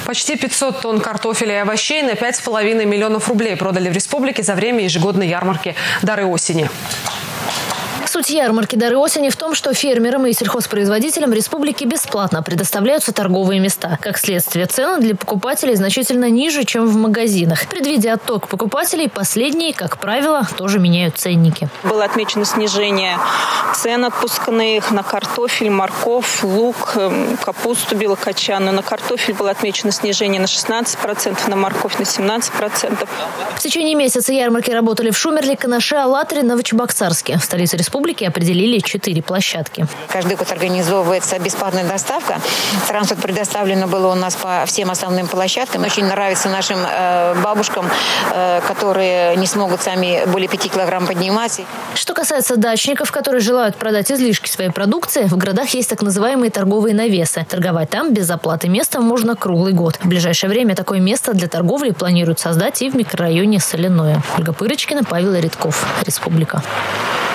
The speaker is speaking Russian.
Почти 500 тонн картофеля и овощей на 5,5 миллионов рублей продали в республике за время ежегодной ярмарки «Дары осени». Суть ярмарки «Дары осени» в том, что фермерам и сельхозпроизводителям республики бесплатно предоставляются торговые места. Как следствие, цены для покупателей значительно ниже, чем в магазинах. Предвидя отток покупателей, последние, как правило, тоже меняют ценники. Было отмечено снижение цен отпускных на картофель, морковь, лук, капусту белокочанную. На картофель было отмечено снижение на 16%, на морковь на 17%. В течение месяца ярмарки работали в Шумерле, Канаше, Алатыре, Новочебоксарске. В столице республики определили 4 площадки. Каждый год организовывается бесплатная доставка. Транспорт предоставлено было у нас по всем основным площадкам. Очень нравится нашим бабушкам, которые не смогут сами более 5 килограмм поднимать. Что касается дачников, которые желают продать излишки своей продукции, в городах есть так называемые торговые навесы. Торговать там без оплаты места можно круглый год. В ближайшее время такое место для торговли планируют создать и в микрорайоне Соляное. Ольга Пырочкина, Павел Редков. Республика.